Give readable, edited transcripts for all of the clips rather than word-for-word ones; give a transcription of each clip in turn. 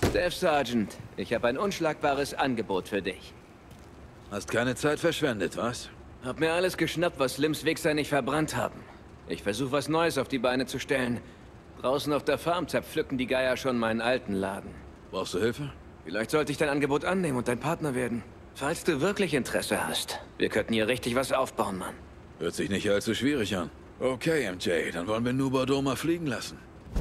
Staff Sergeant, ich habe ein unschlagbares Angebot für dich. Hast keine Zeit verschwendet, was? Hab mir alles geschnappt, was Slims Wichser nicht verbrannt haben. Ich versuche was Neues auf die Beine zu stellen. Draußen auf der Farm zerpflücken die Geier schon meinen alten Laden. Brauchst du Hilfe? Vielleicht sollte ich dein Angebot annehmen und dein Partner werden. Falls du wirklich Interesse hast. Wir könnten hier richtig was aufbauen, Mann. Hört sich nicht allzu schwierig an. Okay, MJ, dann wollen wir Nubador mal fliegen lassen.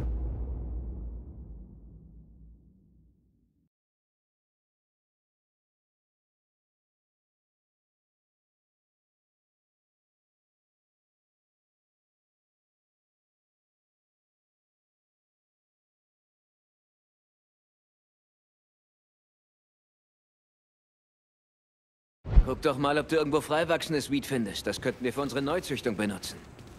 Guck doch mal, ob du irgendwo freiwachsendes Weed findest. Das könnten wir für unsere Neuzüchtung benutzen.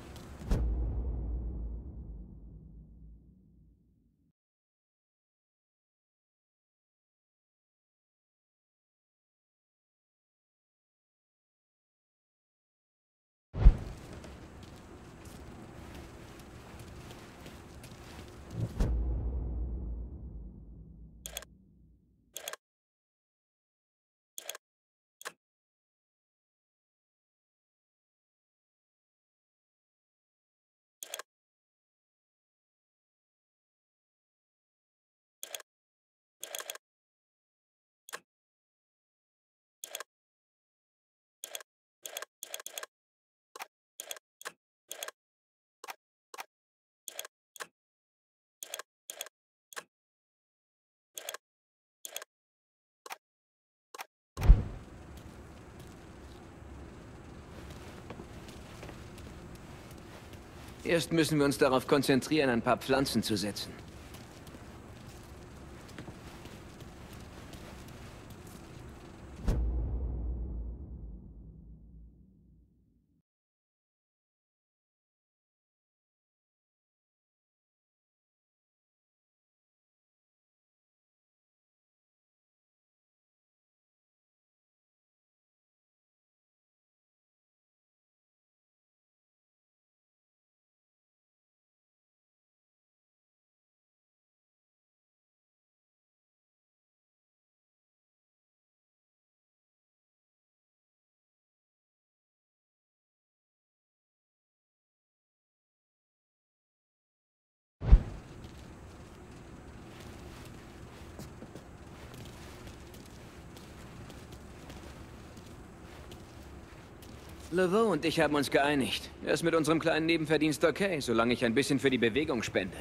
Erst müssen wir uns darauf konzentrieren, ein paar Pflanzen zu setzen. Laveau und ich haben uns geeinigt. Er ist mit unserem kleinen Nebenverdienst okay, solange ich ein bisschen für die Bewegung spende.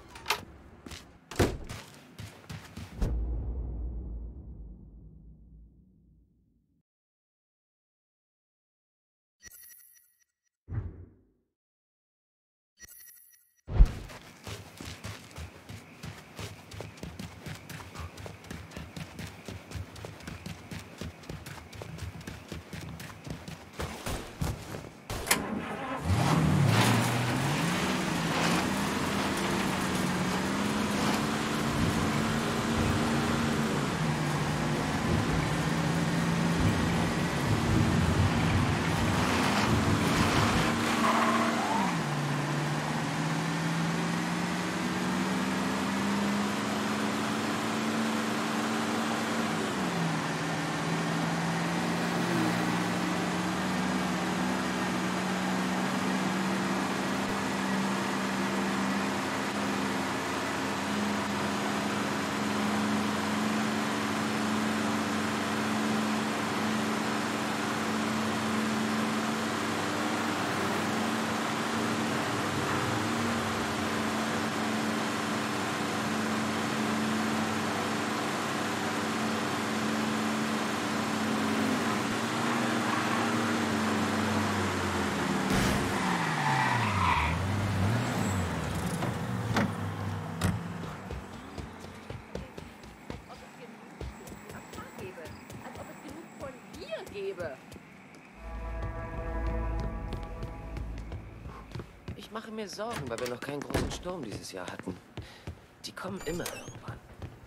Ich mache mir Sorgen, weil wir noch keinen großen Sturm dieses Jahr hatten. Die kommen immer irgendwann.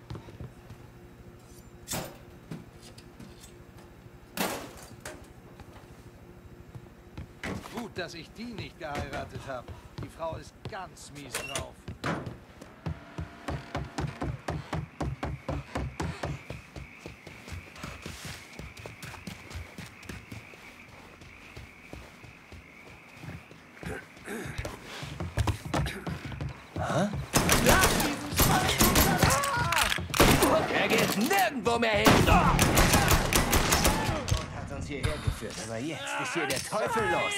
Gut, dass ich die nicht geheiratet habe. Die Frau ist ganz mies drauf. Er geht nirgendwo mehr hin. Gott hat uns hierher geführt, aber jetzt ist hier der Teufel los.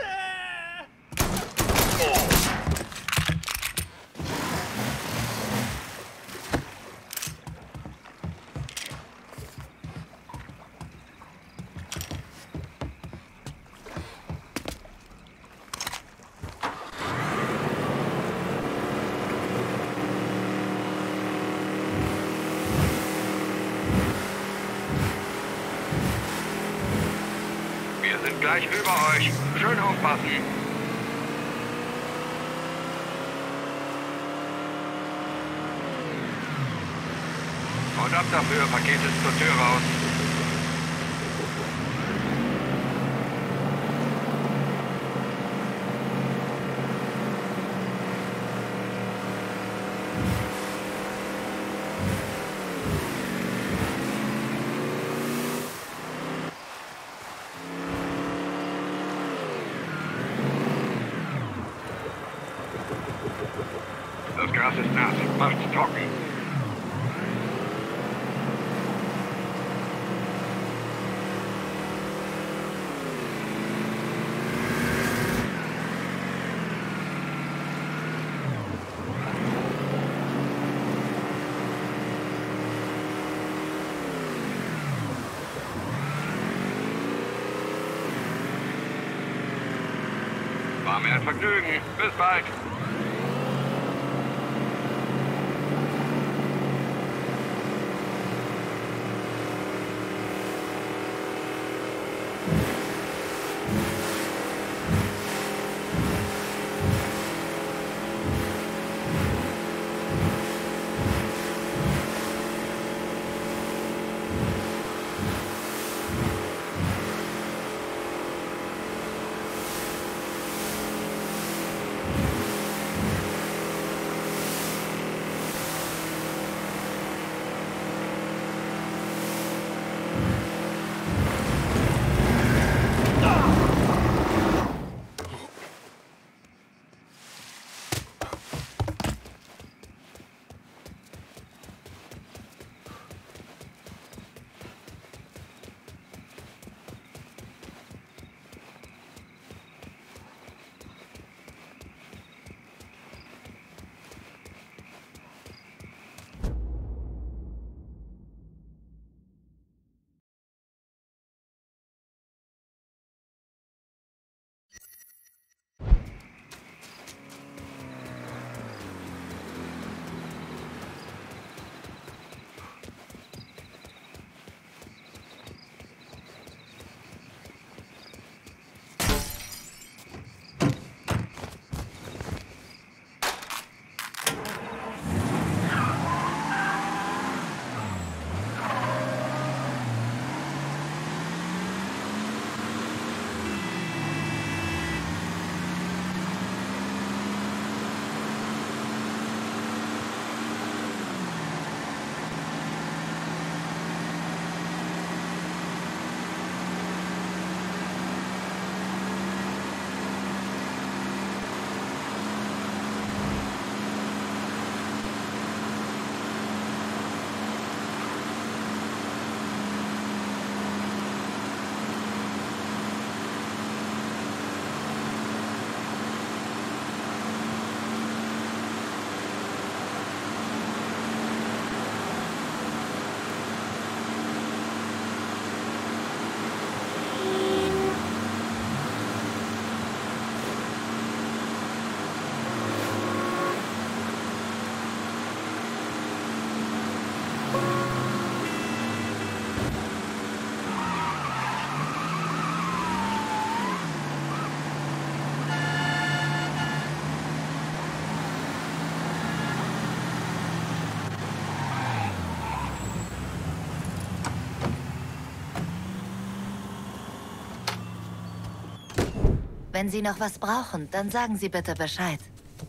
Wir sind gleich über euch. Schön aufpassen. Und ab dafür, Paket ist zur Tür raus. Das Gras ist nass. Macht's trocken. War mir ein Vergnügen. Bis bald. Wenn Sie noch was brauchen, dann sagen Sie bitte Bescheid.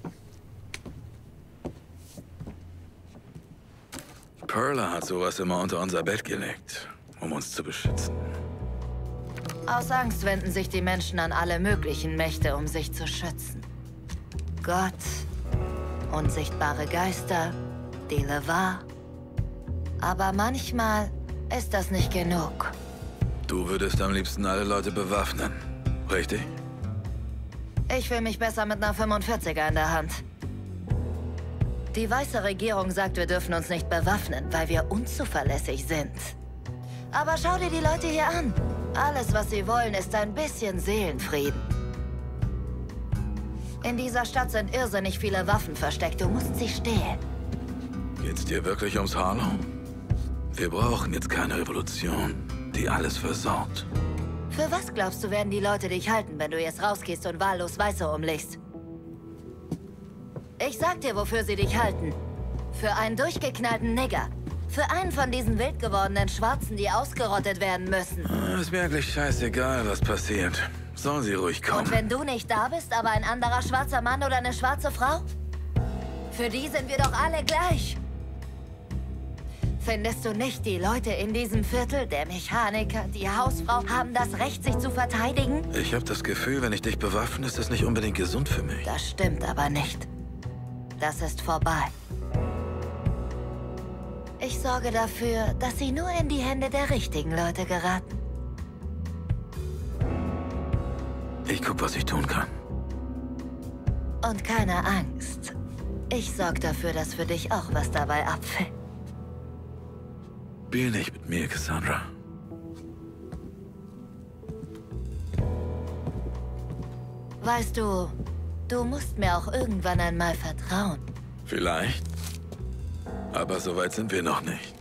Perla hat sowas immer unter unser Bett gelegt, um uns zu beschützen. Aus Angst wenden sich die Menschen an alle möglichen Mächte, um sich zu schützen. Gott unsichtbare Geister, die Levar. Aber manchmal ist das nicht genug. Du würdest am liebsten alle Leute bewaffnen, richtig? Ich fühle mich besser mit einer 45er in der Hand. Die weiße Regierung sagt, wir dürfen uns nicht bewaffnen, weil wir unzuverlässig sind. Aber schau dir die Leute hier an. Alles, was sie wollen, ist ein bisschen Seelenfrieden. In dieser Stadt sind irrsinnig viele Waffen versteckt. Du musst sie stehlen. Geht's dir wirklich ums Harlow? Wir brauchen jetzt keine Revolution, die alles versaut. Für was glaubst du, werden die Leute dich halten, wenn du jetzt rausgehst und wahllos Weiße umlegst? Ich sag dir, wofür sie dich halten. Für einen durchgeknallten Nigger. Für einen von diesen wild gewordenen Schwarzen, die ausgerottet werden müssen. Ist mir eigentlich scheißegal, was passiert. Sollen sie ruhig kommen. Und wenn du nicht da bist, aber ein anderer schwarzer Mann oder eine schwarze Frau? Für die sind wir doch alle gleich. Findest du nicht, die Leute in diesem Viertel, der Mechaniker, die Hausfrau, haben das Recht, sich zu verteidigen? Ich habe das Gefühl, wenn ich dich bewaffne, ist das nicht unbedingt gesund für mich. Das stimmt aber nicht. Das ist vorbei. Ich sorge dafür, dass sie nur in die Hände der richtigen Leute geraten. Ich guck, was ich tun kann. Und keine Angst. Ich sorge dafür, dass für dich auch was dabei abfällt. Spiel nicht mit mir, Cassandra. Weißt du, du musst mir auch irgendwann einmal vertrauen. Vielleicht. Aber so weit sind wir noch nicht.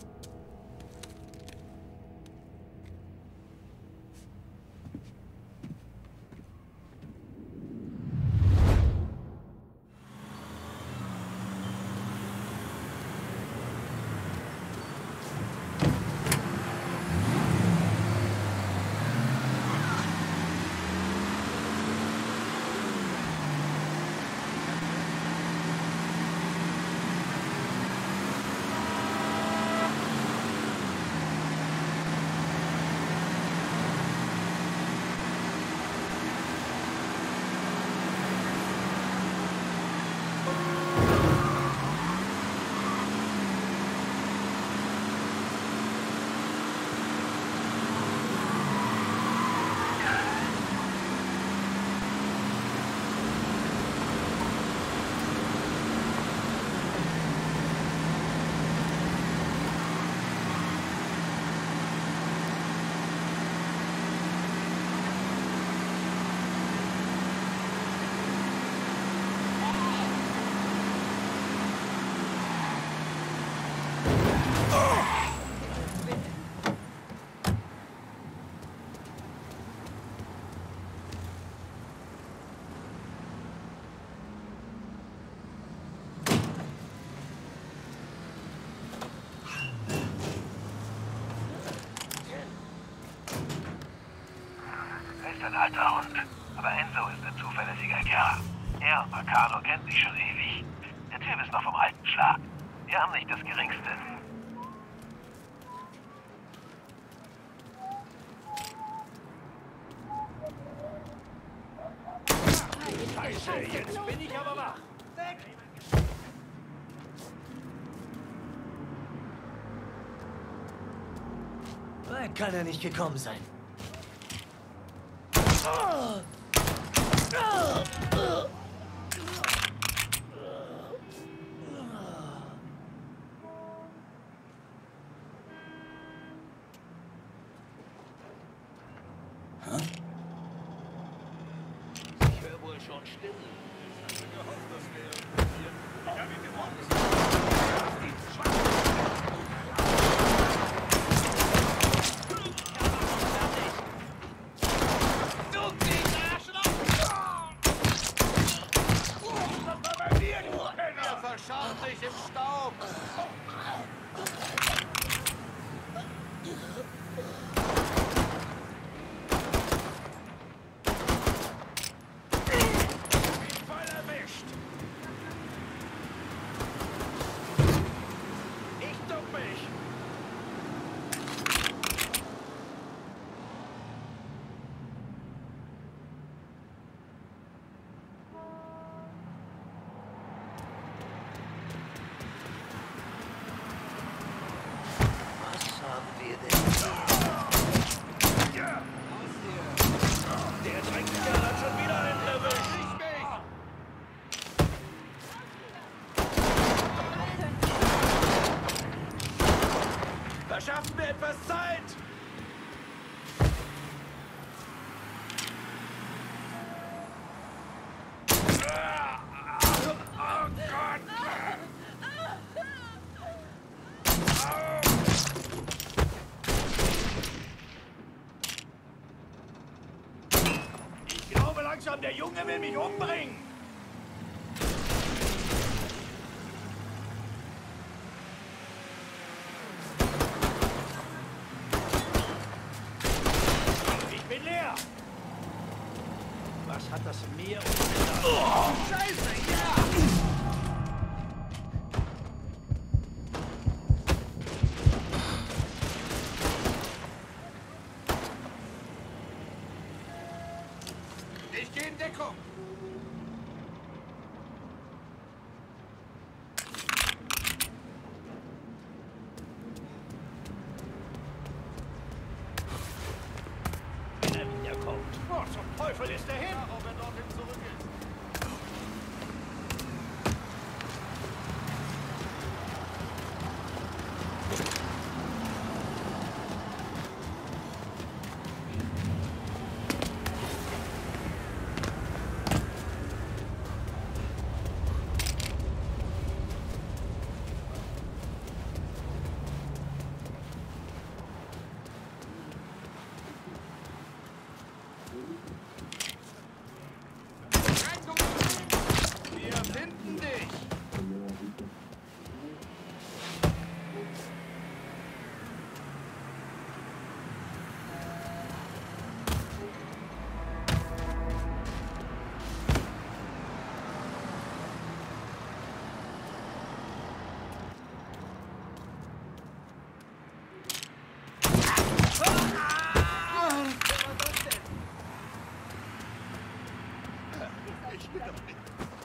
Ein alter Hund, aber Enzo ist ein zuverlässiger Kerl. Er und Mercado kennen sich schon ewig. Der Typ ist noch vom alten Schlag. Wir haben nicht das Geringste. Scheiße, jetzt bin ich aber wach. Weg kann er nicht gekommen sein. Ich höre wohl schon Stimmen. Verschaut sich im Staub! langsam, der Junge will mich umbringen! Ich bin leer! Was hat das Meer und... Oh, Scheiße, ja! Ich gehe in Deckung! Wenn er wiederkommt. Oh, zum Teufel ist er hin! Ja, ob er dorthin zurück ist. Wir finden dich! Ich will doch nicht.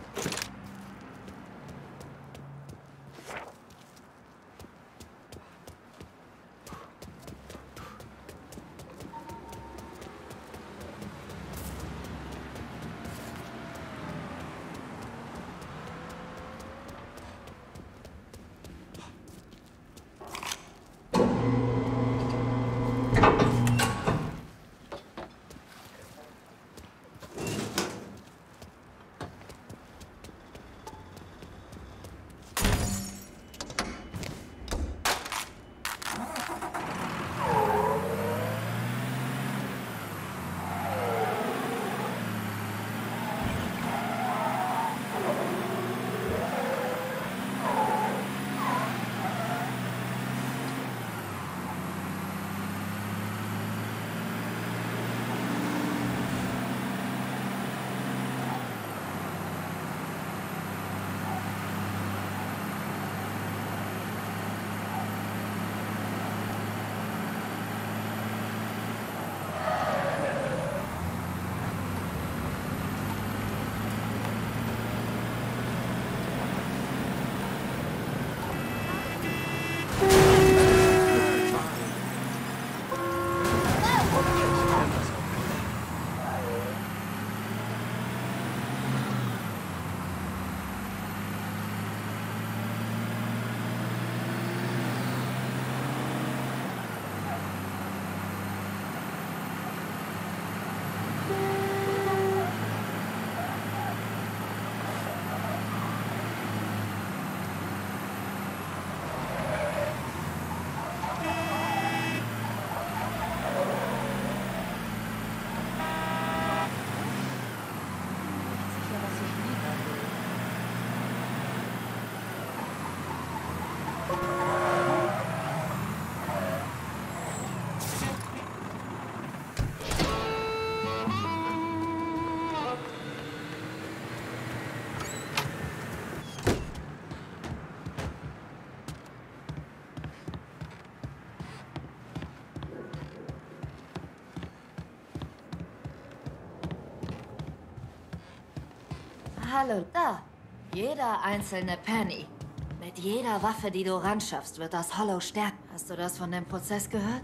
Hallo, da. Jeder einzelne Penny. Mit jeder Waffe, die du ranschaffst, wird das Hollow stärken. Hast du das von dem Prozess gehört?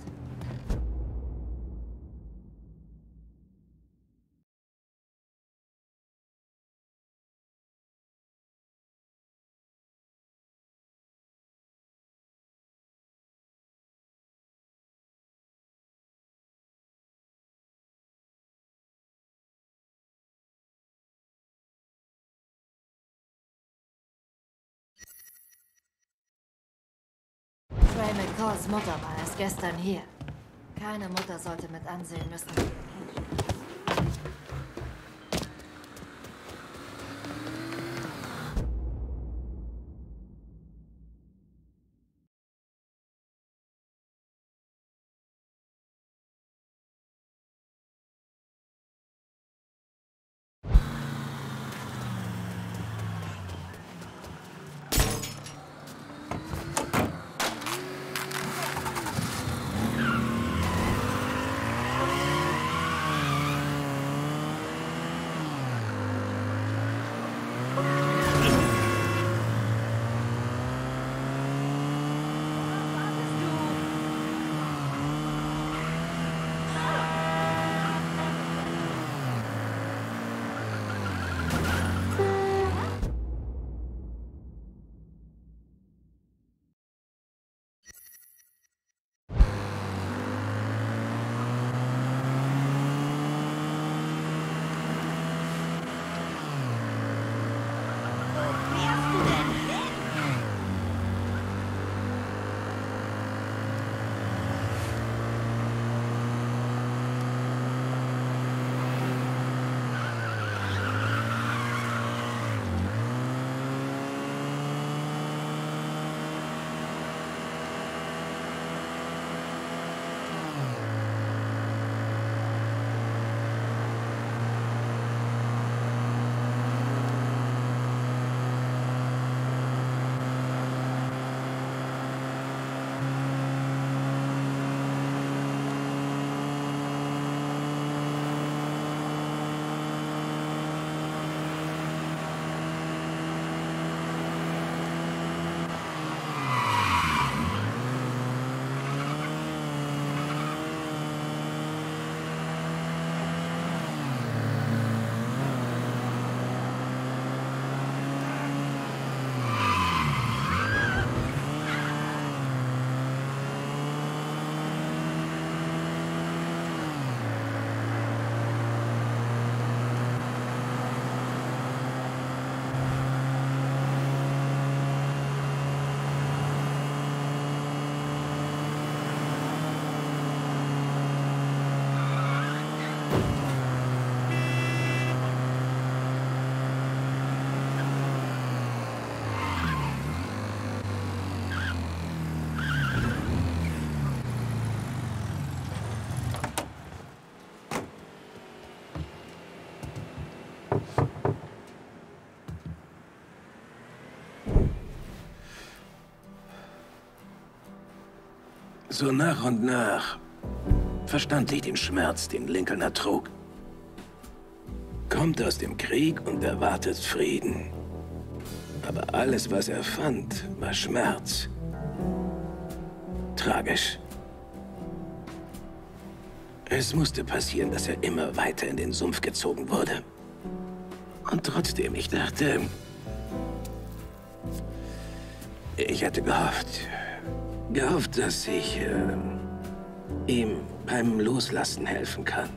Trey McCalls Mutter war erst gestern hier. Keine Mutter sollte mit ansehen müssen. So nach und nach verstand ich den Schmerz, den Lincoln ertrug. Kommt aus dem Krieg und erwartet Frieden. Aber alles, was er fand, war Schmerz. Tragisch. Es musste passieren, dass er immer weiter in den Sumpf gezogen wurde. Und trotzdem, ich dachte... Ich hatte gehofft, dass ich ihm beim Loslassen helfen kann.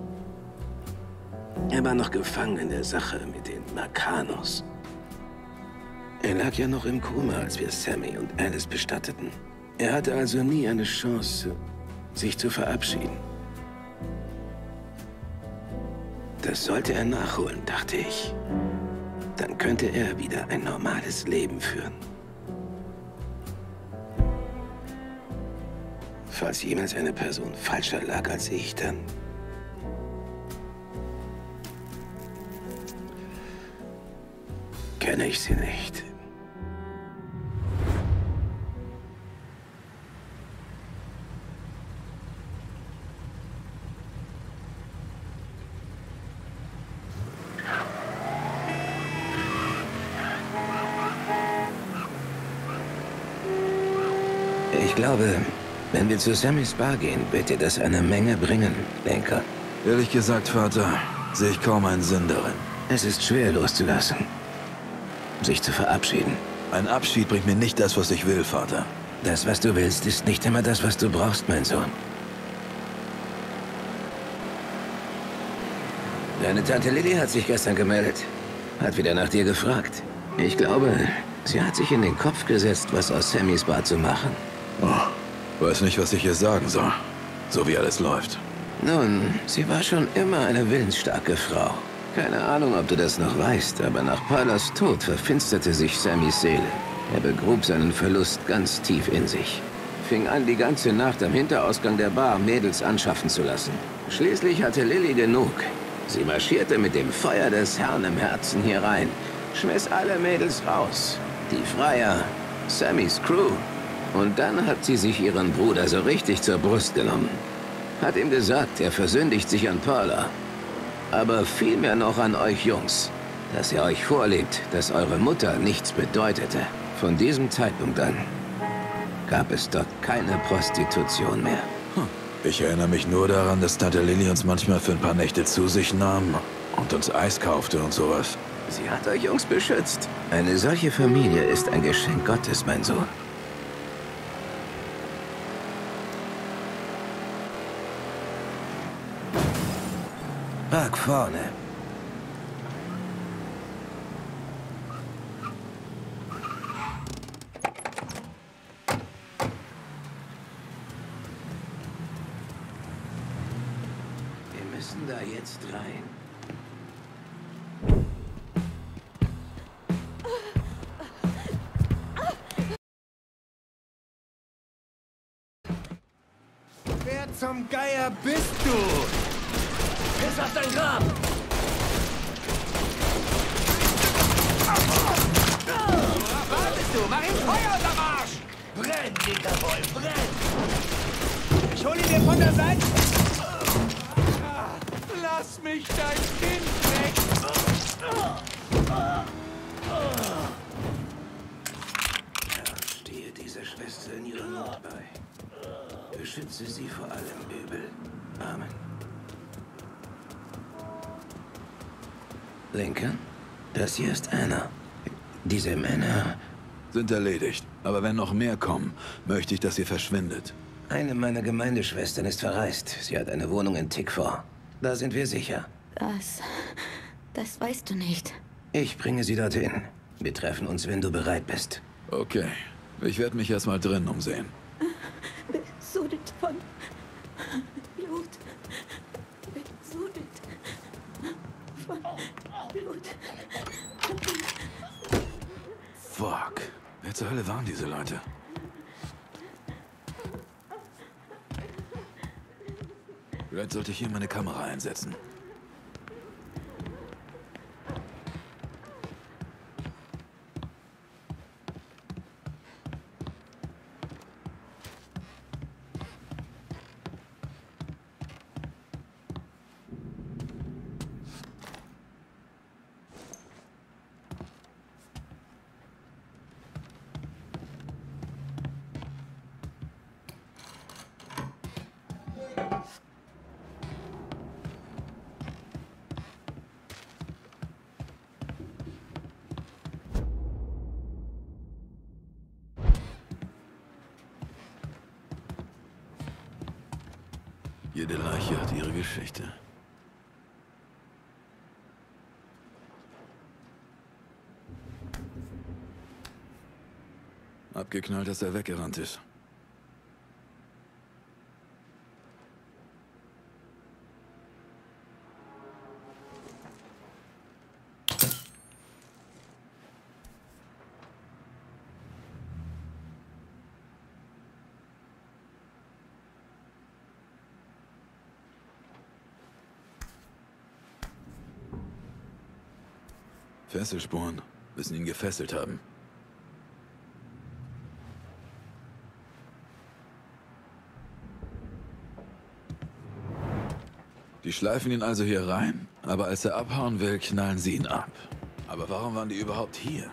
Er war noch gefangen in der Sache mit den Marcanos. Er lag ja noch im Koma, als wir Sammy und Alice bestatteten. Er hatte also nie eine Chance, sich zu verabschieden. Das sollte er nachholen, dachte ich. Dann könnte er wieder ein normales Leben führen. Falls jemals eine Person falscher lag als ich, dann... kenne ich sie nicht. Ich glaube, wenn wir zu Sammys Bar gehen, wird dir das eine Menge bringen, Lenker. Ehrlich gesagt, Vater, sehe ich kaum einen Sinn darin. Es ist schwer loszulassen. Sich zu verabschieden. Ein Abschied bringt mir nicht das, was ich will, Vater. Das, was du willst, ist nicht immer das, was du brauchst, mein Sohn. Deine Tante Lily hat sich gestern gemeldet. Hat wieder nach dir gefragt. Ich glaube, sie hat sich in den Kopf gesetzt, was aus Sammys Bar zu machen. Oh, weiß nicht, was ich ihr sagen soll. So wie alles läuft. Nun, sie war schon immer eine willensstarke Frau. Keine Ahnung, ob du das noch weißt, aber nach Palas Tod verfinsterte sich Sammys Seele. Er begrub seinen Verlust ganz tief in sich. Fing an, die ganze Nacht am Hinterausgang der Bar Mädels anschaffen zu lassen. Schließlich hatte Lily genug. Sie marschierte mit dem Feuer des Herrn im Herzen hier rein, schmiss alle Mädels raus. Die Freier, Sammys Crew. Und dann hat sie sich ihren Bruder so richtig zur Brust genommen. Hat ihm gesagt, er versündigt sich an Paula. Aber vielmehr noch an euch Jungs, dass ihr euch vorlebt, dass eure Mutter nichts bedeutete. Von diesem Zeitpunkt an gab es dort keine Prostitution mehr. Ich erinnere mich nur daran, dass Tante Lily uns manchmal für ein paar Nächte zu sich nahm und uns Eis kaufte und sowas. Sie hat euch Jungs beschützt. Eine solche Familie ist ein Geschenk Gottes, mein Sohn. Park vorne. Wir müssen da jetzt rein. Wer zum Geier bist du? Piss auf dein Grab! Worauf wartest du? Mach ihm Feuer unterm Arsch! Brenn, Dickerboy, brenn! Ich hol ihn dir von der Seite! Lass mich dein Kind weg! Ja, stehe dieser Schwester in ihrer Not bei. Beschütze sie vor allem Übel. Amen. Lincoln, das hier ist Anna. Diese Männer... Sind erledigt. Aber wenn noch mehr kommen, möchte ich, dass ihr verschwindet. Eine meiner Gemeindeschwestern ist verreist. Sie hat eine Wohnung in Tickfor. Da sind wir sicher. Das weißt du nicht. Ich bringe sie dorthin. Wir treffen uns, wenn du bereit bist. Okay. Ich werde mich erstmal drinnen umsehen. Besudet von Blut. Besudet von Blut. Fuck. Wer zur Hölle waren diese Leute? Vielleicht sollte ich hier meine Kamera einsetzen. Jede Leiche hat ihre Geschichte. Abgeknallt, dass er weggerannt ist. Fesselspuren müssen ihn gefesselt haben. Die schleifen ihn also hier rein, aber als er abhauen will, knallen sie ihn ab. Aber warum waren die überhaupt hier?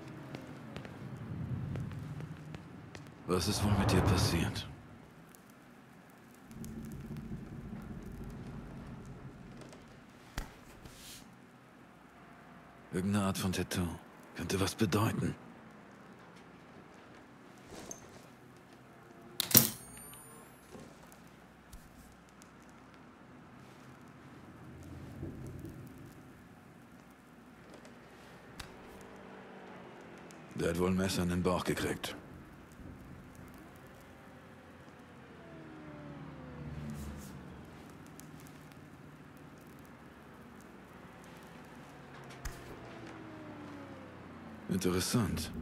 Was ist wohl mit dir passiert? Irgendeine Art von Tattoo. Könnte was bedeuten. Der hat wohl ein Messer in den Bauch gekriegt. Interessant.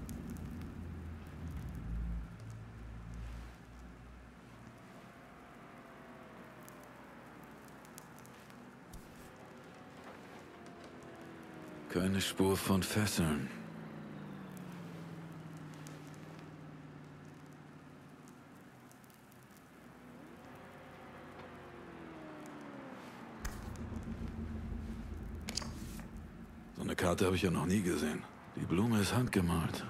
Keine Spur von Fesseln. So eine Karte habe ich ja noch nie gesehen. Die Blume ist handgemalt.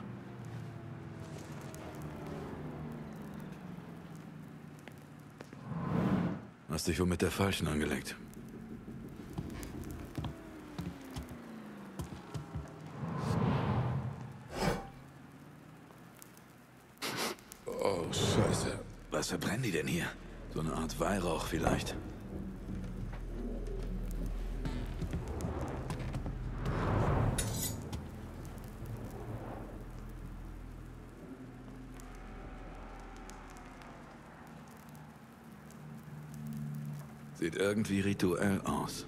Hast dich wohl mit der falschen angelegt. Oh, Scheiße. Was verbrennen die denn hier? So eine Art Weihrauch vielleicht. Sieht irgendwie rituell aus.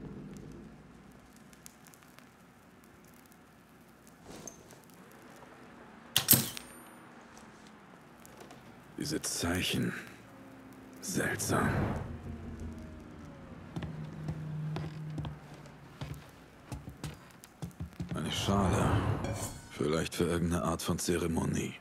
Diese Zeichen. Seltsam. Eine Schale. Vielleicht für irgendeine Art von Zeremonie.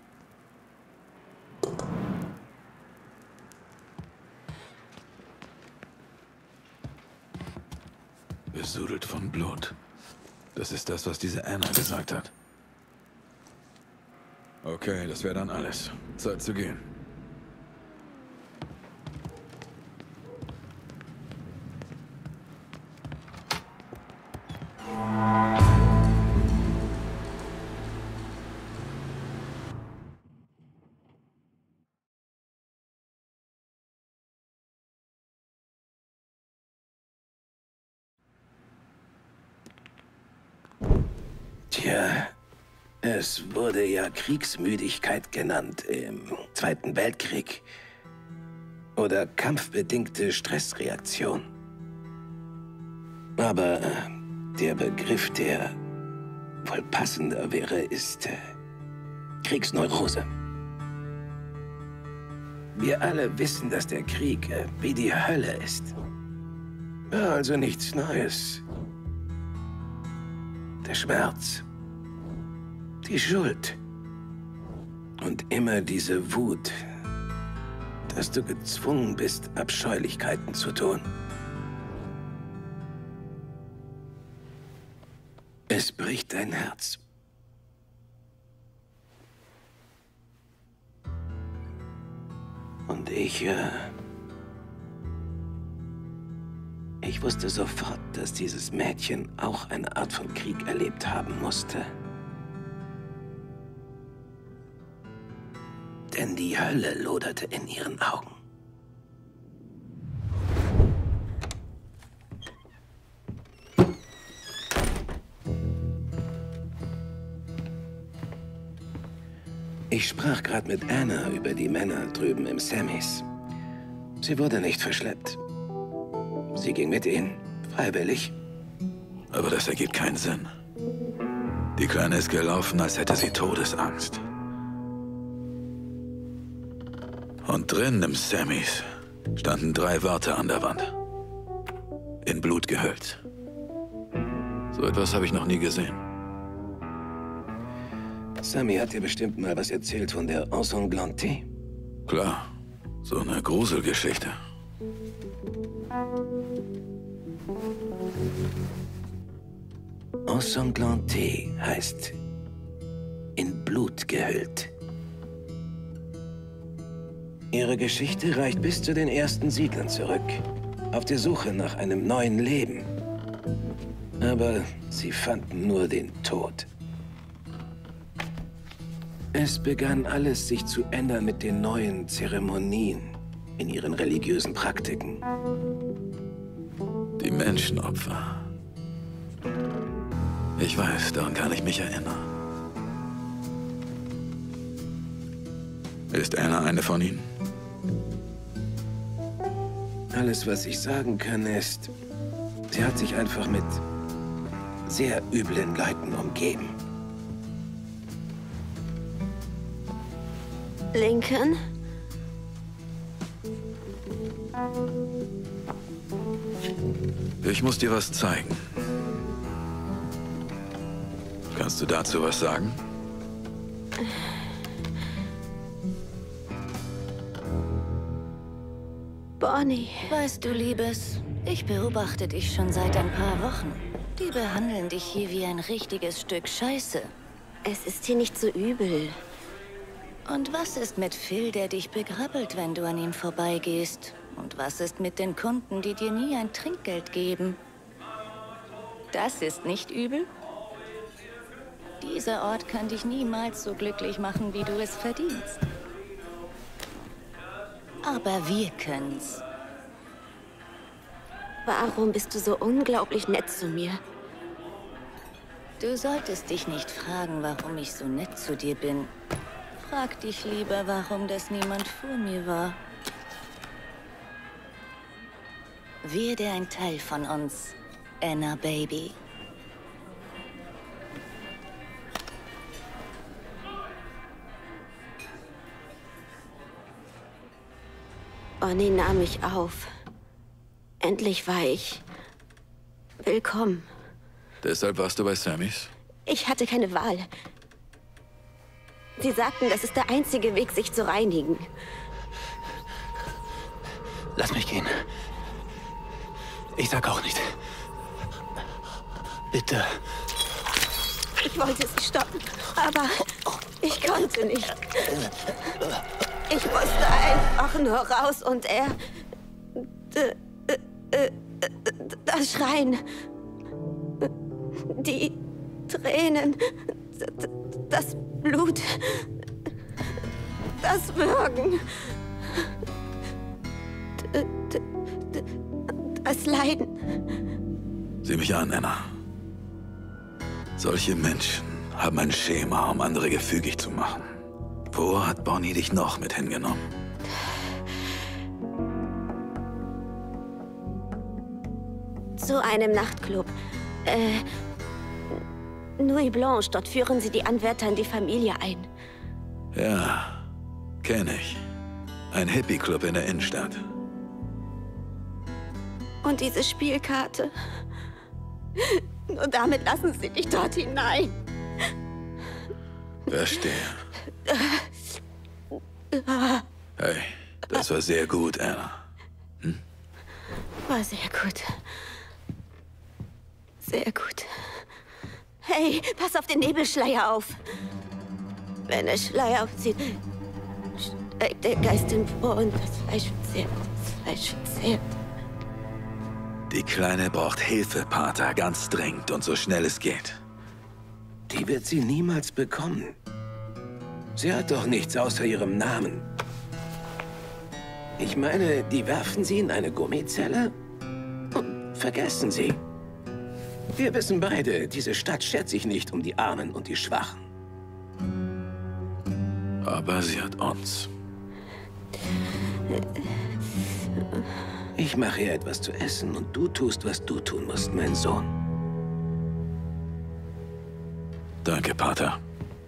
Besudelt von Blut. Das ist das, was diese Anna gesagt hat. Okay, das wäre dann alles. Zeit zu gehen. Tja, es wurde ja Kriegsmüdigkeit genannt im Zweiten Weltkrieg. Oder kampfbedingte Stressreaktion. Aber der Begriff, der wohl passender wäre, ist Kriegsneurose. Wir alle wissen, dass der Krieg wie die Hölle ist. Ja, also nichts Neues. Der Schmerz. Die Schuld. Und immer diese Wut, dass du gezwungen bist, Abscheulichkeiten zu tun. Es bricht dein Herz. Und ich wusste sofort, dass dieses Mädchen auch eine Art von Krieg erlebt haben musste. Denn die Hölle loderte in ihren Augen. Ich sprach gerade mit Anna über die Männer drüben im Sammys. Sie wurde nicht verschleppt. Sie ging mit ihnen, freiwillig. Aber das ergibt keinen Sinn. Die Kleine ist gelaufen, als hätte sie Todesangst. Und drin im Sammys standen 3 Wörter an der Wand. In Blut gehüllt. So etwas habe ich noch nie gesehen. Sammy hat dir bestimmt mal was erzählt von der Ensanglantée. Klar, so eine Gruselgeschichte. Ensanglantée heißt in Blut gehüllt. Ihre Geschichte reicht bis zu den ersten Siedlern zurück, auf der Suche nach einem neuen Leben. Aber sie fanden nur den Tod. Es begann alles sich zu ändern mit den neuen Zeremonien in ihren religiösen Praktiken. Die Menschenopfer. Ich weiß, daran kann ich mich erinnern. Ist Anna eine von ihnen? Alles, was ich sagen kann, ist, sie hat sich einfach mit sehr üblen Leuten umgeben. Lincoln? Ich muss dir was zeigen. Kannst du dazu was sagen? Bonnie. Weißt du, Liebes, ich beobachte dich schon seit ein paar Wochen. Die behandeln dich hier wie ein richtiges Stück Scheiße. Es ist hier nicht so übel. Und was ist mit Phil, der dich begrabbelt, wenn du an ihm vorbeigehst? Und was ist mit den Kunden, die dir nie ein Trinkgeld geben? Das ist nicht übel? Dieser Ort kann dich niemals so glücklich machen, wie du es verdienst. Aber wir können's. Warum bist du so unglaublich nett zu mir? Du solltest dich nicht fragen, warum ich so nett zu dir bin. Frag dich lieber, warum das niemand vor mir war. Werde ein Teil von uns, Anna Baby. Bonnie nahm mich auf. Endlich war ich willkommen. Deshalb warst du bei Sammys? Ich hatte keine Wahl. Sie sagten, das ist der einzige Weg, sich zu reinigen. Lass mich gehen. Ich sag auch nicht. Bitte. Ich wollte sie stoppen, aber ich konnte nicht. Ich musste einfach nur raus und das Schreien, die Tränen, das Blut, das Würgen, das Leiden. Sieh mich an, Anna. Solche Menschen haben ein Schema, um andere gefügig zu machen. Wo hat Bonnie dich noch mit hingenommen? Zu einem Nachtclub. Nuit Blanche, dort führen sie die Anwärter in die Familie ein. Ja, kenne ich. Ein Hippie-Club in der Innenstadt. Und diese Spielkarte. Nur damit lassen sie dich dort hinein. Verstehe. Hey, das war sehr gut, Anna. Hm? War sehr gut. Sehr gut. Hey, pass auf den Nebelschleier auf. Wenn der Schleier aufzieht, steigt der Geist empor und das Fleisch verzehrt. Das Fleisch verzehrt. Die Kleine braucht Hilfe, Pater, ganz dringend und so schnell es geht. Die wird sie niemals bekommen. Sie hat doch nichts außer ihrem Namen. Ich meine, die werfen sie in eine Gummizelle und vergessen sie. Wir wissen beide, diese Stadt schert sich nicht um die Armen und die Schwachen. Aber sie hat uns. Ich mache ihr etwas zu essen und du tust, was du tun musst, mein Sohn. Danke, Pater.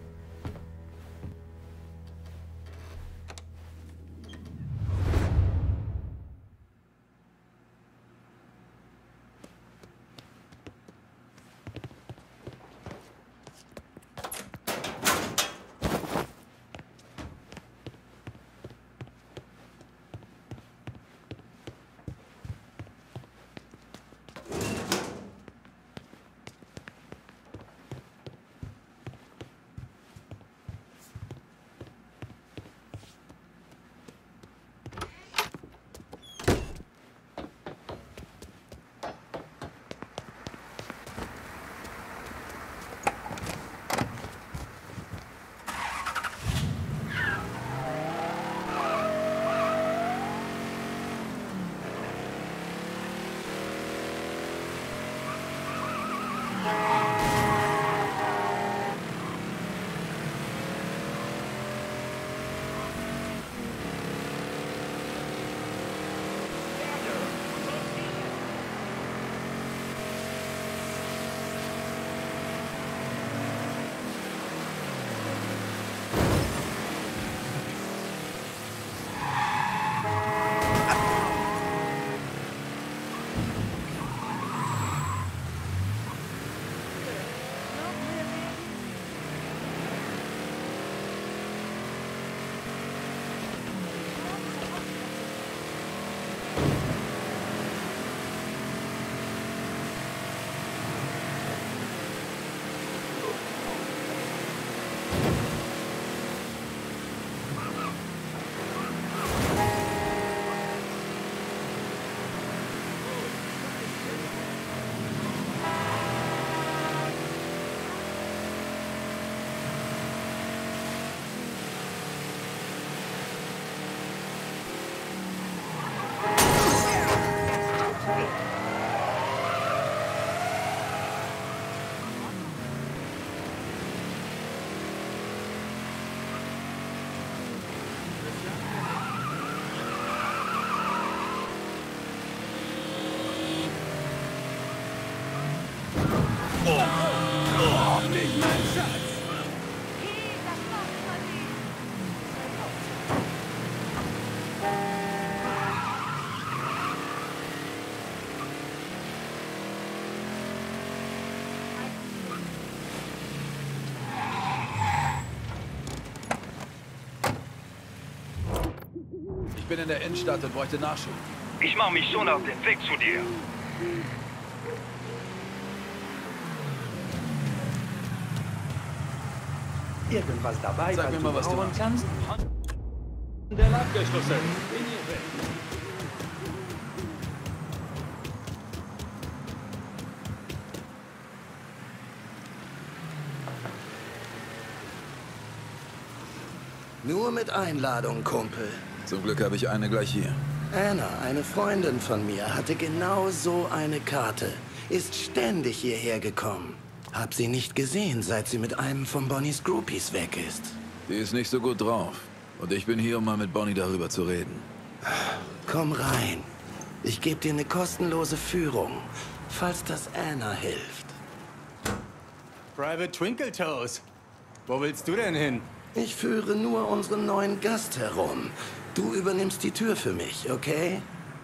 Ich bin in der Innenstadt und bräuchte Nachschub. Ich mache mich schon auf den Weg zu dir. Irgendwas dabei, Sag mir mal, was du bauen machst. kannst? Der Lagerschlüssel. In ihr Weg. Nur mit Einladung, Kumpel. Zum Glück habe ich eine gleich hier. Anna, eine Freundin von mir, hatte genau so eine Karte. Ist ständig hierher gekommen. Hab sie nicht gesehen, seit sie mit einem von Bonnies Groupies weg ist. Die ist nicht so gut drauf. Und ich bin hier, um mal mit Bonnie darüber zu reden. Komm rein. Ich gebe dir eine kostenlose Führung, falls das Anna hilft. Private Twinkle Toes. Wo willst du denn hin? Ich führe nur unseren neuen Gast herum. Du übernimmst die Tür für mich, okay?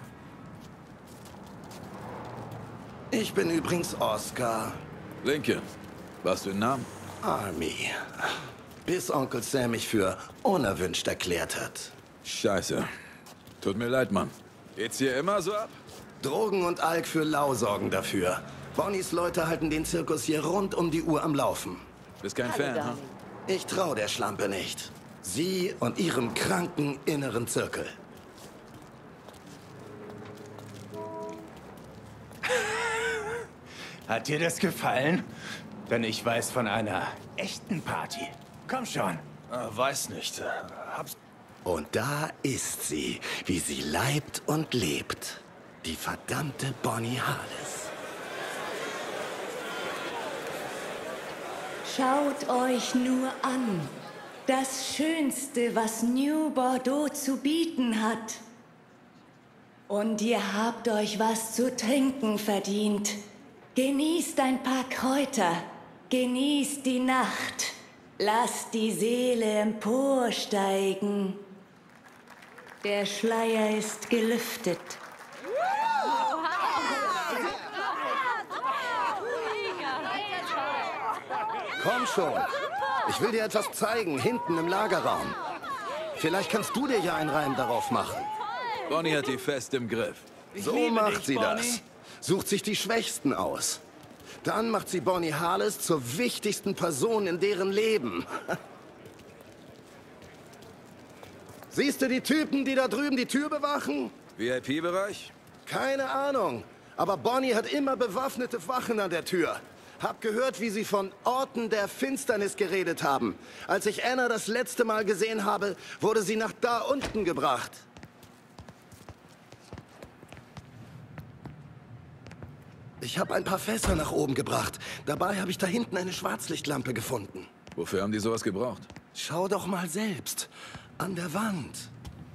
Ich bin übrigens Oscar. Lincoln, was für ein Name? Army. Bis Onkel Sam mich für unerwünscht erklärt hat. Scheiße. Tut mir leid, Mann. Geht's hier immer so ab? Drogen und Alk für Lau sorgen dafür. Bonnies Leute halten den Zirkus hier rund um die Uhr am Laufen. Bist kein Fan, ha? Ich trau der Schlampe nicht. Sie und ihrem kranken inneren Zirkel. Hat dir das gefallen? Denn ich weiß von einer echten Party. Komm schon. Weiß nicht. Hab's. Und da ist sie, wie sie leibt und lebt. Die verdammte Bonnie Harless. Schaut euch nur an. Das Schönste, was New Bordeaux zu bieten hat. Und ihr habt euch was zu trinken verdient. Genießt ein paar Kräuter. Genießt die Nacht. Lasst die Seele emporsteigen. Der Schleier ist gelüftet. Komm schon. Ich will dir etwas zeigen, hinten im Lagerraum. Vielleicht kannst du dir ja einen Reim darauf machen. Bonnie hat die fest im Griff. So macht sie das. Sucht sich die Schwächsten aus. Dann macht sie Bonnie Harless zur wichtigsten Person in deren Leben. Siehst du die Typen, die da drüben die Tür bewachen? VIP-Bereich? Keine Ahnung. Aber Bonnie hat immer bewaffnete Wachen an der Tür. Hab gehört, wie sie von Orten der Finsternis geredet haben. Als ich Anna das letzte Mal gesehen habe, wurde sie nach da unten gebracht. Ich habe ein paar Fässer nach oben gebracht. Dabei habe ich da hinten eine Schwarzlichtlampe gefunden. Wofür haben die sowas gebraucht? Schau doch mal selbst. An der Wand.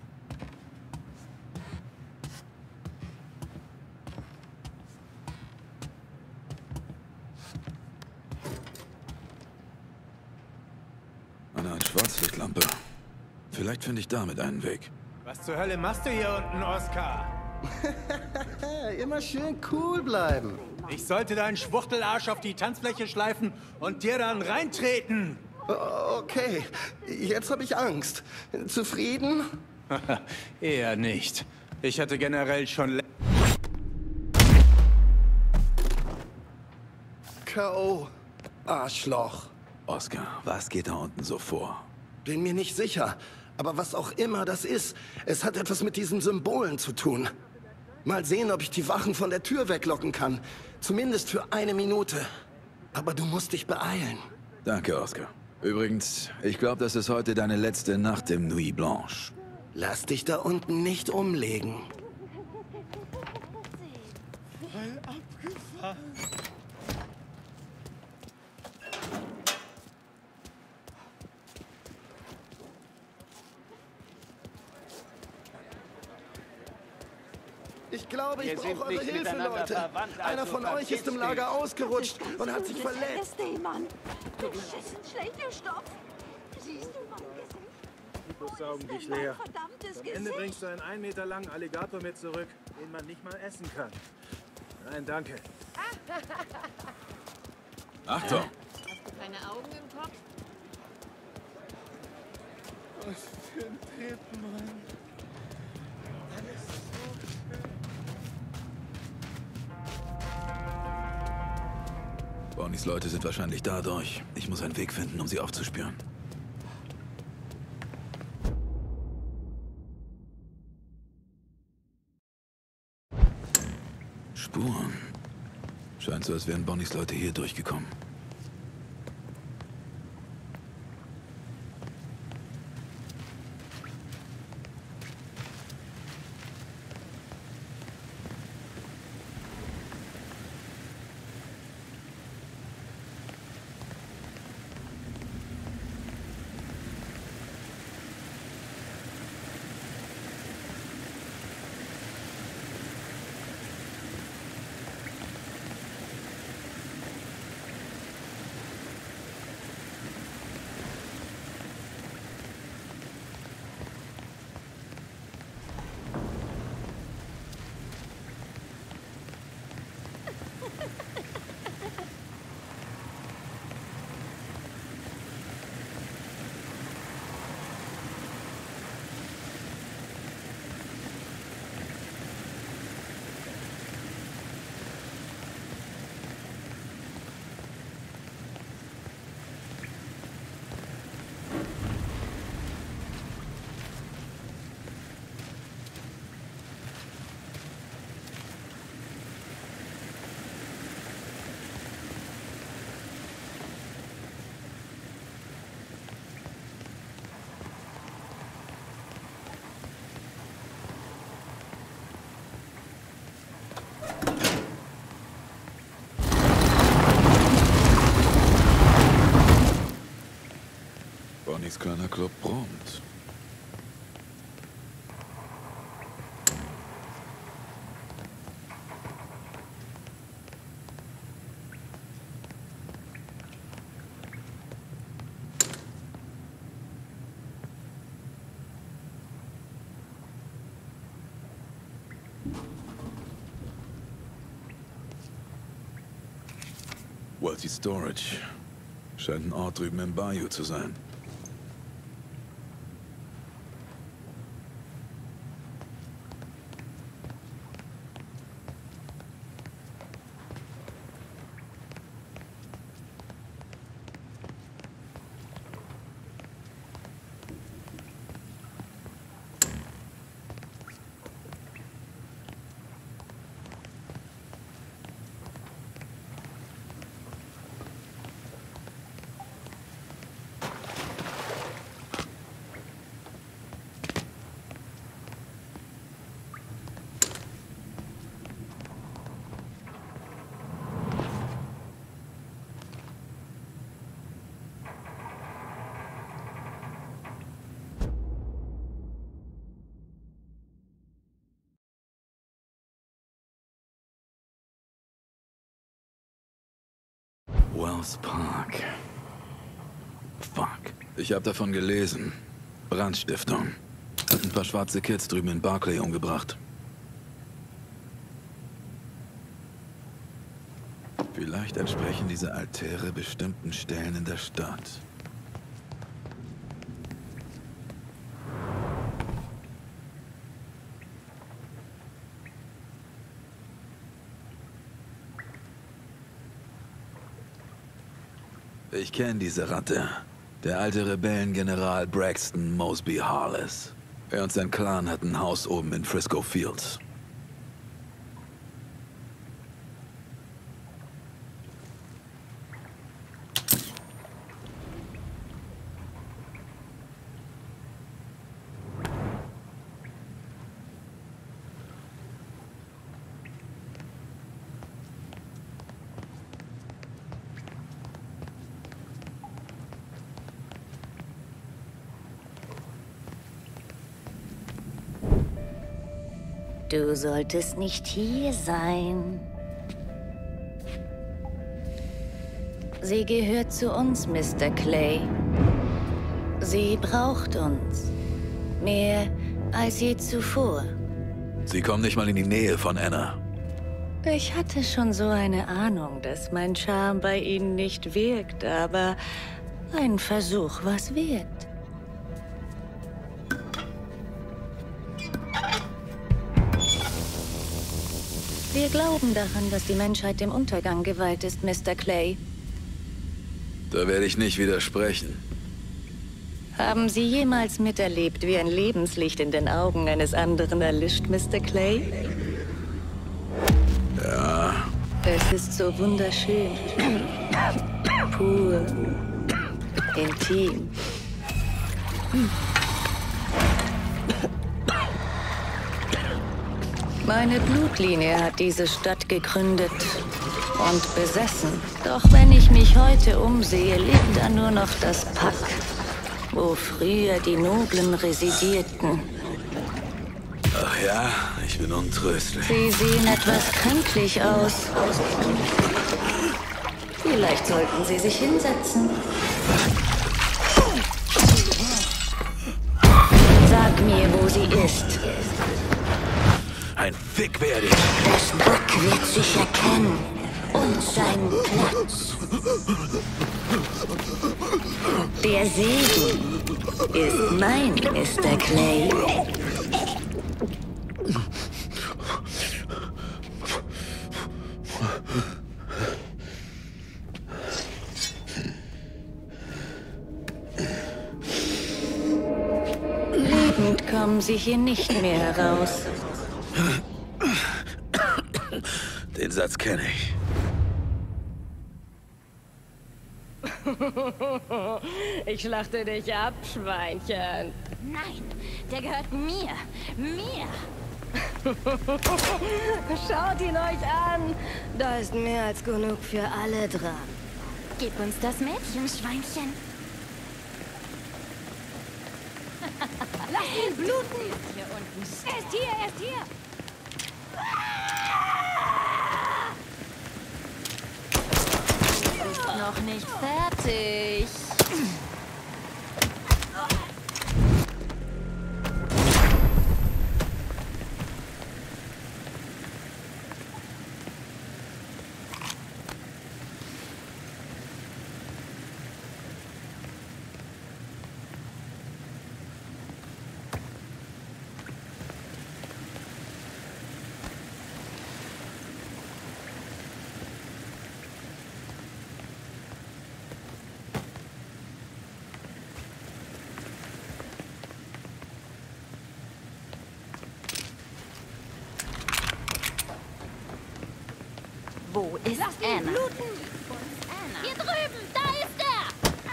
Eine Art Schwarzlichtlampe. Vielleicht finde ich damit einen Weg. Was zur Hölle machst du hier unten, Oscar? Immer schön cool bleiben. Ich sollte deinen Schwuchtelarsch auf die Tanzfläche schleifen und dir dann reintreten. Okay, jetzt habe ich Angst. Zufrieden? Eher nicht. Ich hatte generell schon... K.O. Arschloch. Oscar, was geht da unten so vor? Bin mir nicht sicher. Aber was auch immer das ist, es hat etwas mit diesen Symbolen zu tun. Mal sehen, ob ich die Wachen von der Tür weglocken kann. Zumindest für 1 Minute. Aber du musst dich beeilen. Danke, Oscar. Übrigens, ich glaube, das ist heute deine letzte Nacht im Nuit Blanche. Lass dich da unten nicht umlegen. Voll abgefahren. Ich glaube, ich brauche eure Hilfe, Leute. Einer von euch ist im Lager ausgerutscht und hat sich verletzt. Du beschissen schlechter Stoff. Siehst du mein Gesicht? Die saugen dich leer. Verdammtes Am Ende bringst du einen 1 Meter langen Alligator mit zurück, den man nicht mal essen kann. Nein, danke. Achtung! Hast du keine Augen im Kopf? Was für ein Trip, Mann. Alles so schön. Bonnies Leute sind wahrscheinlich dadurch. Ich muss einen Weg finden, um sie aufzuspüren. Spuren. Scheint so, als wären Bonnies Leute hier durchgekommen. Sammys kleiner Club brummt. Wealthy Storage. Scheint ein Ort drüben im Bayou zu sein. Wells Park. Fuck. Ich habe davon gelesen. Brandstiftung. Hat ein paar schwarze Kids drüben in Barclay umgebracht. Vielleicht entsprechen diese Altäre bestimmten Stellen in der Stadt. Ich kenne diese Ratte. Der alte Rebellengeneral Braxton Mosby Harless. Er und sein Clan hatten ein Haus oben in Frisco Fields. Du solltest nicht hier sein. Sie gehört zu uns, Mr. Clay. Sie braucht uns. Mehr als je zuvor. Sie kommen nicht mal in die Nähe von Anna. Ich hatte schon so eine Ahnung, dass mein Charme bei Ihnen nicht wirkt, aber ein Versuch was wert. Wir glauben daran, dass die Menschheit dem Untergang geweiht ist, Mr. Clay. Da werde ich nicht widersprechen. Haben Sie jemals miterlebt, wie ein Lebenslicht in den Augen eines anderen erlischt, Mr. Clay? Ja. Es ist so wunderschön. Pur. Intim. Meine Blutlinie hat diese Stadt gegründet und besessen. Doch wenn ich mich heute umsehe, lebt da nur noch das Pack, wo früher die Noblen residierten. Ach ja, ich bin untröstlich. Sie sehen etwas kränklich aus. Vielleicht sollten Sie sich hinsetzen. Sag mir, wo sie ist. Ein Fick werde ich. Das Pack wird sich erkennen und seinen Platz. Der Segen ist mein, Mr. Clay. Lebend kommen Sie hier nicht mehr heraus. Den Satz kenne ich. Ich schlachte dich ab, Schweinchen. Nein, der gehört mir. Mir. Schaut ihn euch an. Da ist mehr als genug für alle dran. Gib uns das Mädchen, Schweinchen. Lass ihn bluten! Hier unten. Er ist hier, er ist hier! Ist noch nicht fertig. Wo ist Anna? Hier drüben, da ist er!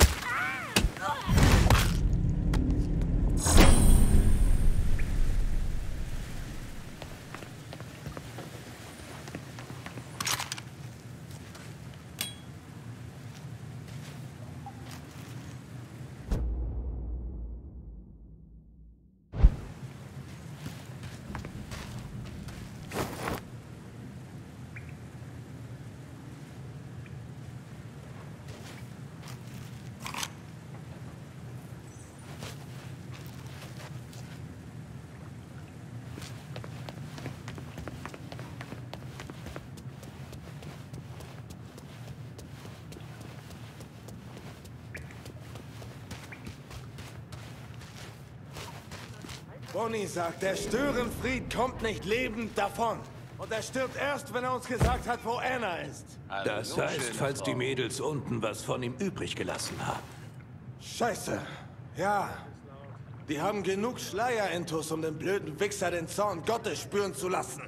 Bonnie sagt, der Störenfried kommt nicht lebend davon. Und er stirbt erst, wenn er uns gesagt hat, wo Anna ist. Das heißt, falls die Mädels unten was von ihm übrig gelassen haben. Scheiße. Ja. Die haben genug Schleier-Intus, um den blöden Wichser den Zorn Gottes spüren zu lassen.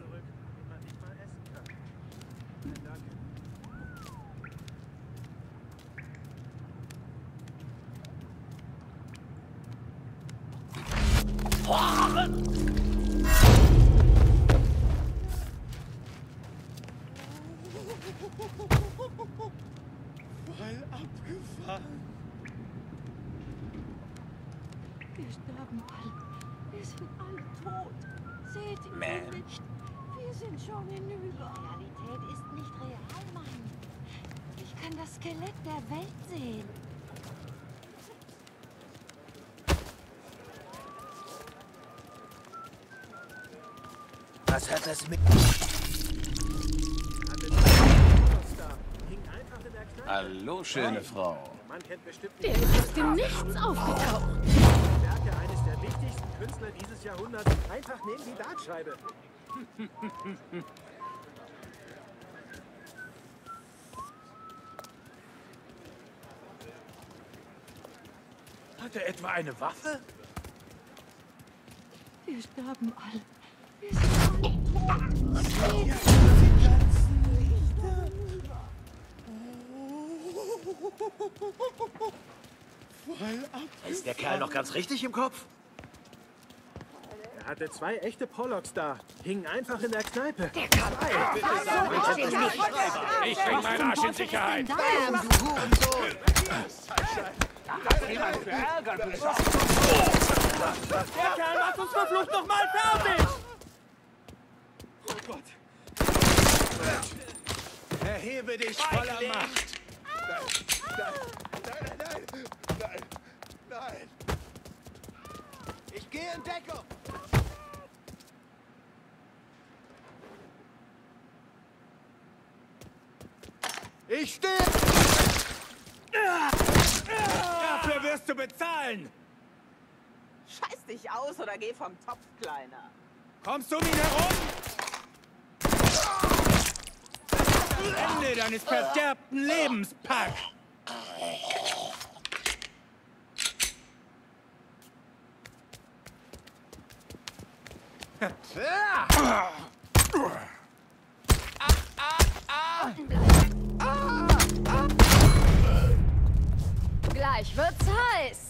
Voll abgefahren. Wir sterben alle. Wir sind alle tot. Seht ihr Man. nicht? Wir sind schon hinüber. Die Realität ist nicht real, Mann. Ich kann das Skelett der Welt sehen. Was hat das mit... Hallo, schöne Frau. Der ist aus dem Nichts aufgetaucht. Werke eines der wichtigsten Künstler dieses Jahrhunderts einfach neben die Dartscheibe. Hat er etwa eine Waffe? Wir sterben alle. Wir sind alle tot. Ja, die ganzen Lichter. Voll ab. Ist der Kerl noch ganz richtig im Kopf? Er hatte 2 echte Pollocks da. Hingen einfach in der Kneipe. Der kann Ich bring meinen Arsch in Sicherheit. Bam, du Hurensohn! Der Kerl macht uns verflucht noch mal fertig! Oh Gott. Erhebe dich voller Macht. Nein. Ich gehe in Deckung. Ich stehe. Dafür wirst du bezahlen! Scheiß dich aus oder geh vom Topf, Kleiner. Kommst du um ihn herum? Das Ende deines verderbten Lebens, Pack! Gleich wird's heiß.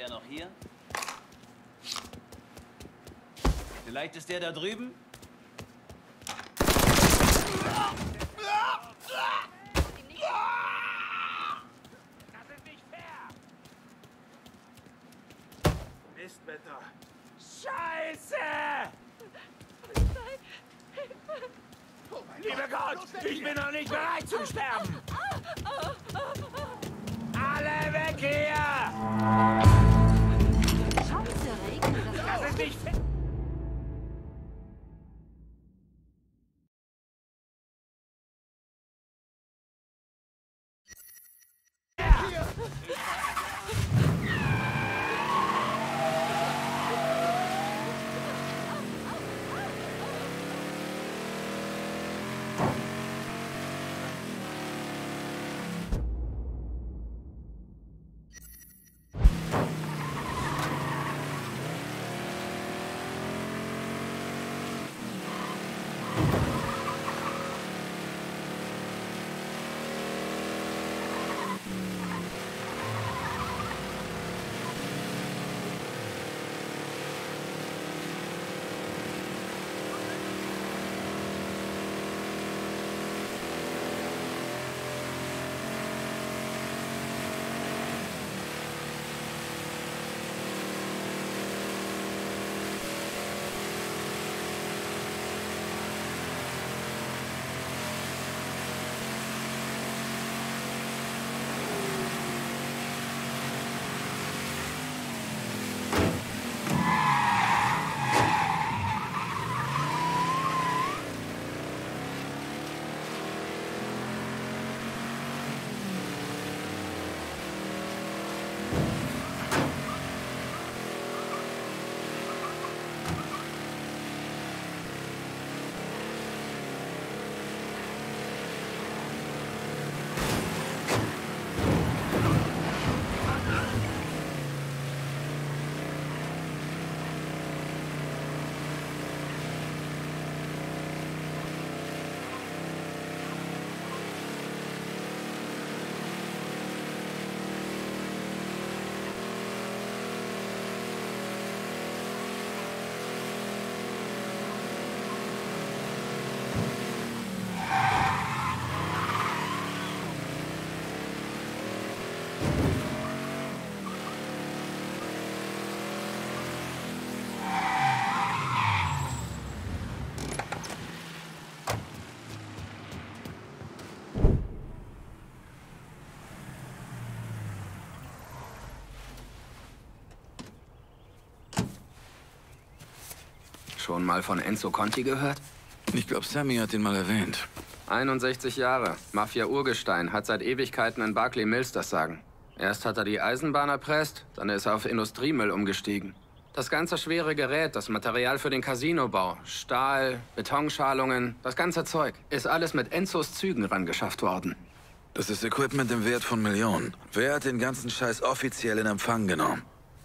er noch hier? Vielleicht ist der da drüben? Mistwetter. Scheiße! Lieber Gott, ich bin noch nicht bereit zum Sterben! Alle weg hier! Scheiße, regnet das. Das ist nicht fair! Schon mal von Enzo Conti gehört? Ich glaube, Sammy hat ihn mal erwähnt. 61 Jahre, Mafia-Urgestein, hat seit Ewigkeiten in Barclay Mills das Sagen. Erst hat er die Eisenbahn erpresst, dann ist er auf Industriemüll umgestiegen. Das ganze schwere Gerät, das Material für den Casinobau, Stahl, Betonschalungen, das ganze Zeug, ist alles mit Enzos Zügen rangeschafft worden. Das ist Equipment im Wert von Millionen. Wer hat den ganzen Scheiß offiziell in Empfang genommen?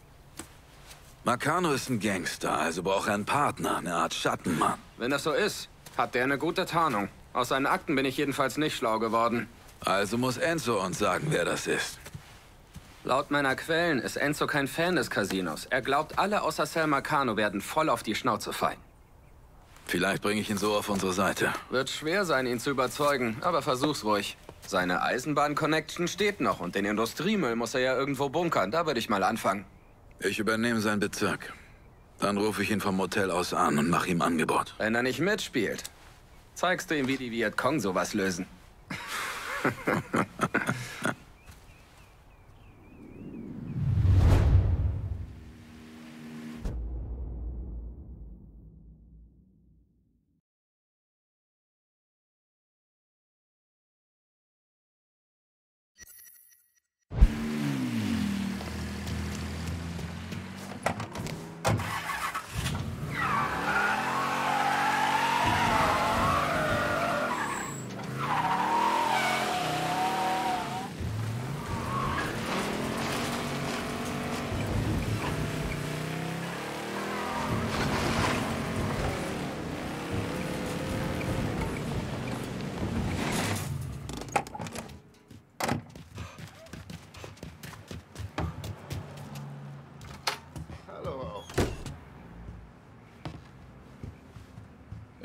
Marcano ist ein Gangster, also braucht er einen Partner, eine Art Schattenmann. Wenn das so ist, hat der eine gute Tarnung. Aus seinen Akten bin ich jedenfalls nicht schlau geworden. Also muss Enzo uns sagen, wer das ist. Laut meiner Quellen ist Enzo kein Fan des Casinos. Er glaubt, alle außer Sal Marcano werden voll auf die Schnauze fallen. Vielleicht bringe ich ihn so auf unsere Seite. Wird schwer sein, ihn zu überzeugen, aber versuch's ruhig. Seine Eisenbahn-Connection steht noch und den Industriemüll muss er ja irgendwo bunkern. Da würde ich mal anfangen. Ich übernehme seinen Bezirk. Dann rufe ich ihn vom Motel aus an und mache ihm Angebot. Wenn er nicht mitspielt, zeigst du ihm, wie die Vietcong sowas lösen.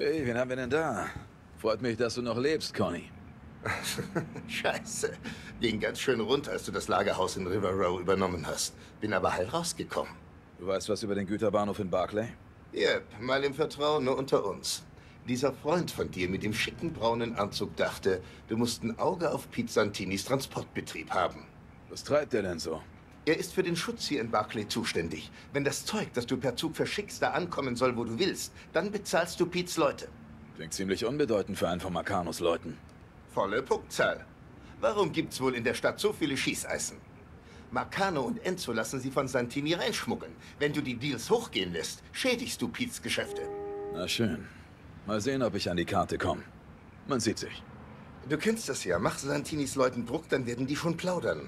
Hey, wen haben wir denn da? Freut mich, dass du noch lebst, Connie. Scheiße. Ging ganz schön rund, als du das Lagerhaus in River Row übernommen hast. Bin aber heil rausgekommen. Du weißt was über den Güterbahnhof in Barclay? Yep, mal im Vertrauen, nur unter uns. Dieser Freund von dir mit dem schicken braunen Anzug dachte, du musst ein Auge auf Pete Santinis Transportbetrieb haben. Was treibt er denn so? Er ist für den Schutz hier in Barclay zuständig. Wenn das Zeug, das du per Zug verschickst, da ankommen soll, wo du willst, dann bezahlst du Petes Leute. Klingt ziemlich unbedeutend für einen von Marcanos Leuten. Volle Punktzahl. Warum gibt's wohl in der Stadt so viele Schießeisen? Marcano und Enzo lassen sie von Santini reinschmuggeln. Wenn du die Deals hochgehen lässt, schädigst du Petes Geschäfte. Na schön. Mal sehen, ob ich an die Karte komme. Man sieht sich. Du kennst das ja. Mach Santinis Leuten Druck, dann werden die schon plaudern.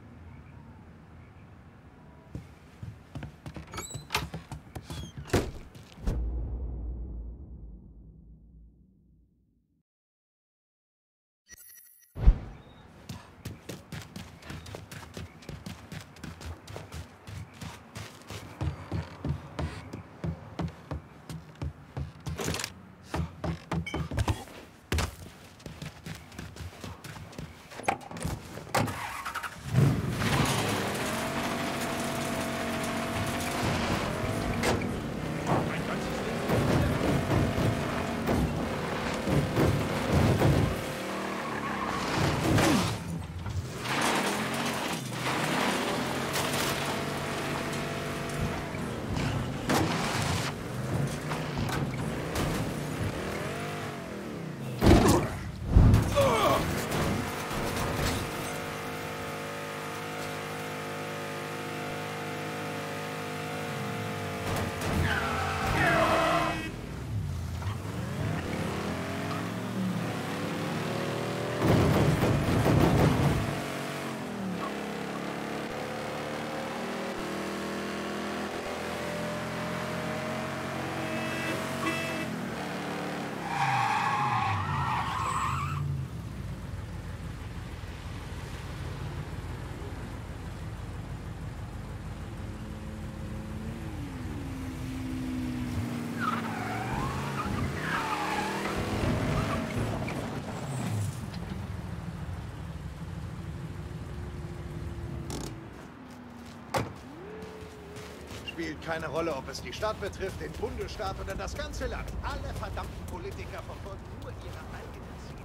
Spielt keine Rolle, ob es die Stadt betrifft, den Bundesstaat oder das ganze Land. Alle verdammten Politiker verfolgen nur ihre eigenen Ziele.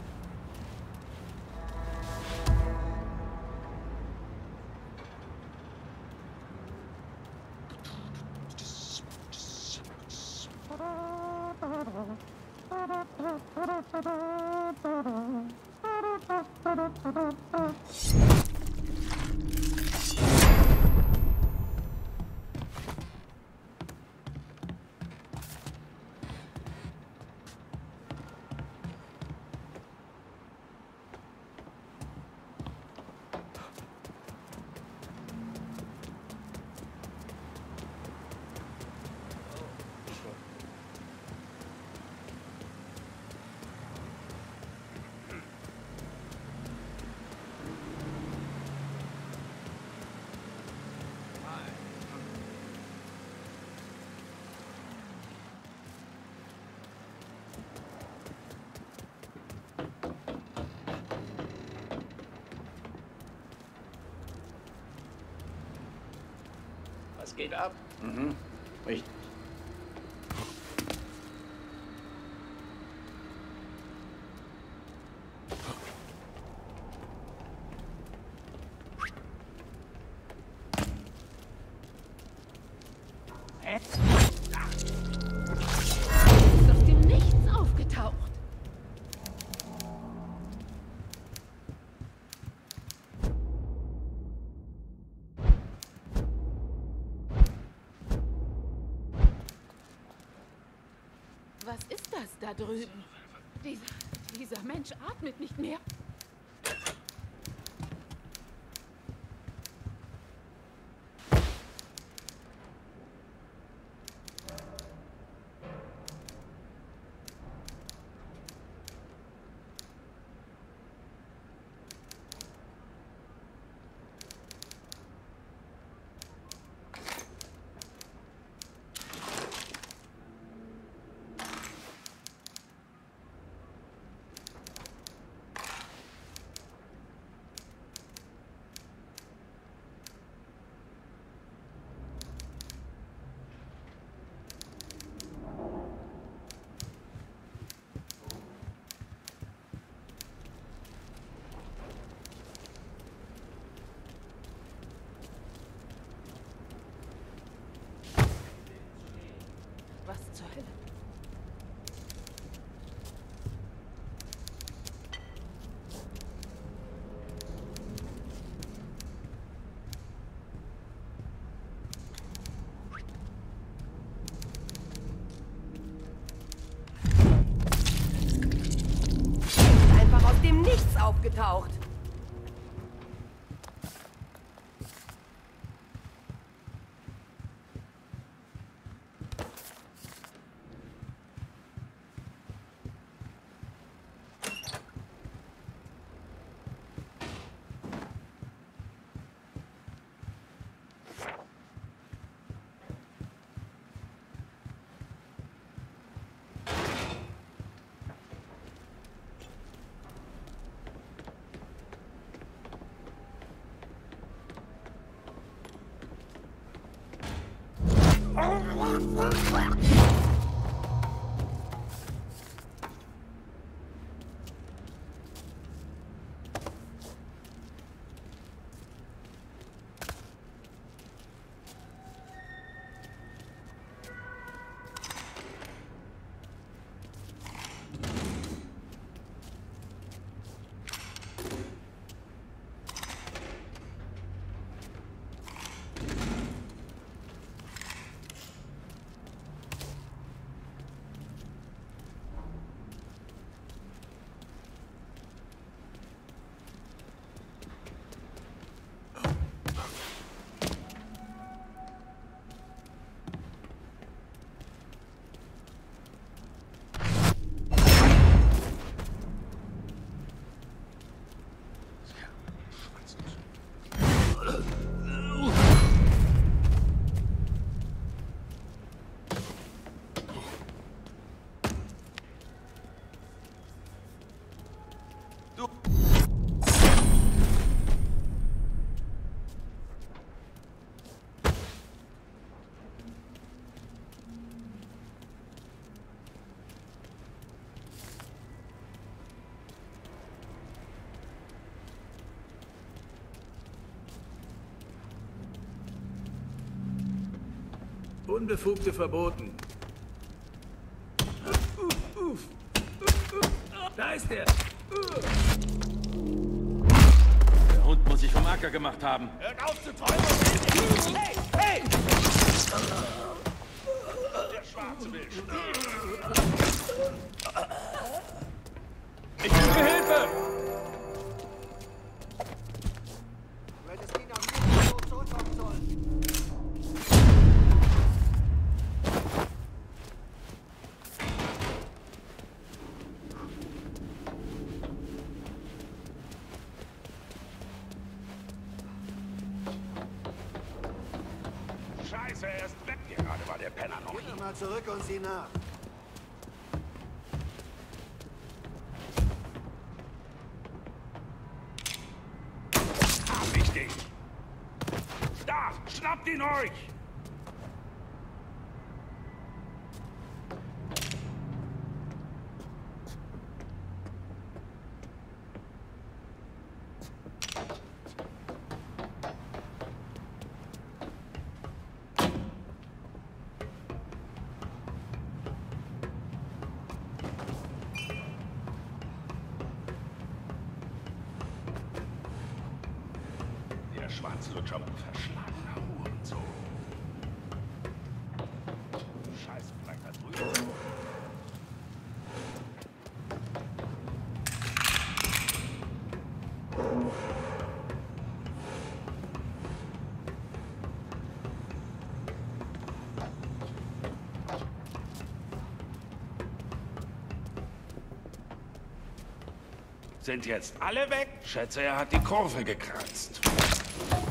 Was geht ab? Mhm. Richtig. Ist aus dem Nichts aufgetaucht. Was ist das da drüben? Dieser Mensch atmet nicht mehr. aufgetaucht. Unbefugte verboten. Da ist er! Der Hund muss sich vom Acker gemacht haben. Hört auf zu träumen! Hey! Hey! Der Schwarze will spielen! Ich suche Hilfe! Du hättest ihn am liebsten so zurückkommen sollen. Scheiße, er ist weg. Gerade war der Penner noch. Geh mal zurück und sieh nach. Hab ich dich! Da! Schnappt ihn euch! Der Schwanzlutscher, verschlagener Hurensohn. Scheiß, bleibt da drüben. Sind jetzt alle weg? Schätze, er hat die Kurve gekratzt.